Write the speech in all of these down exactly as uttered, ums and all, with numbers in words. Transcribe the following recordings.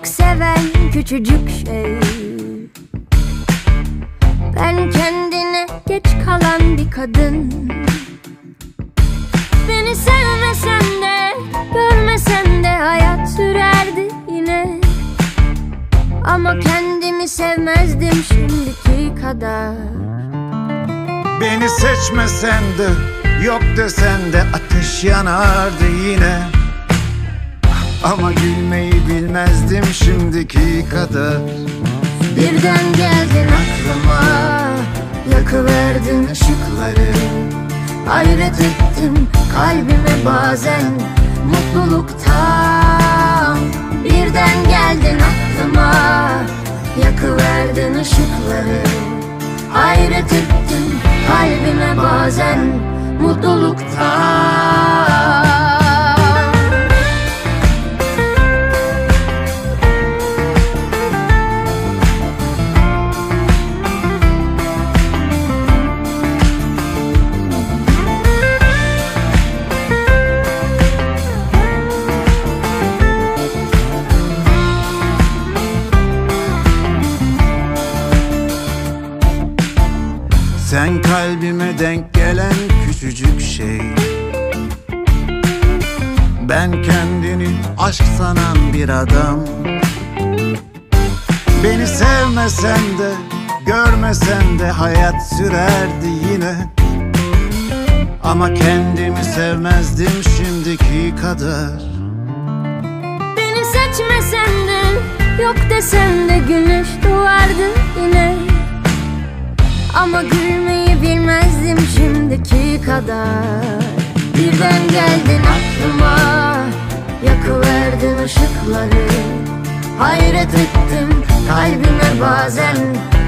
çok seven küçücük şey. Ben kendine geç kalan bir kadın. Beni sevmesen de, görmesen de hayat sürerdi yine. Ama kendimi sevmezdim şimdiki kadar. Beni seçmesen de, yok desen de ateş yanardı yine. Ama gülmeyi bilmezdim şimdiki kadar. Birden geldin aklıma, yakıverdin ışıkları. Hayret ettim kalbime bazen mutluluktan. Birden geldin aklıma, yakıverdin ışıkları. Hayret ettim kalbime bazen mutluluktan. Sen kalbime denk gelen küçücük şey. Ben kendini aşk sanan bir adam. Beni sevmesen de, görmesen de hayat sürerdi yine. Ama kendimi sevmezdim şimdiki kadar. Beni seçmesen de, yok desen de güneş doğardı yine. Ama gülmeyi bilmezdim şimdiki kadar. Birden geldin aklıma, yakıverdin ışıkları. Hayret ettim kalbime bazen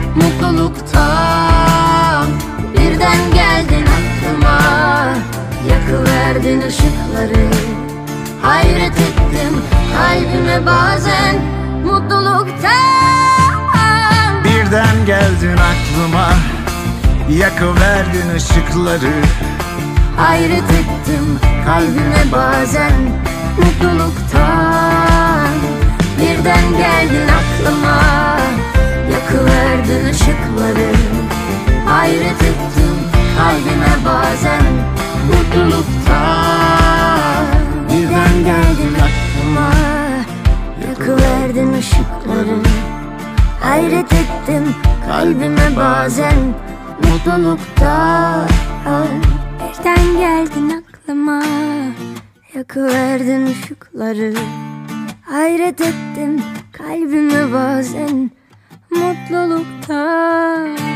mutluluktan. Birden geldin aklıma, yakıverdin ışıkları. Hayret ettim kalbime bazen mutluluktan. Birden geldin aklıma, yakıverdin ışıkları. Hayret ettim kalbime bazen mutluluktan. Birden geldin aklıma, yakıverdin ışıkları. Hayret ettim kalbime bazen mutluluktan. Birden geldin aklıma, yakıverdin ışıkları. Hayret ettim kalbime bazen mutluluktan. Birden geldin aklıma, yakıverdin ışıkları. Hayret ettim kalbime bazen mutluluktan.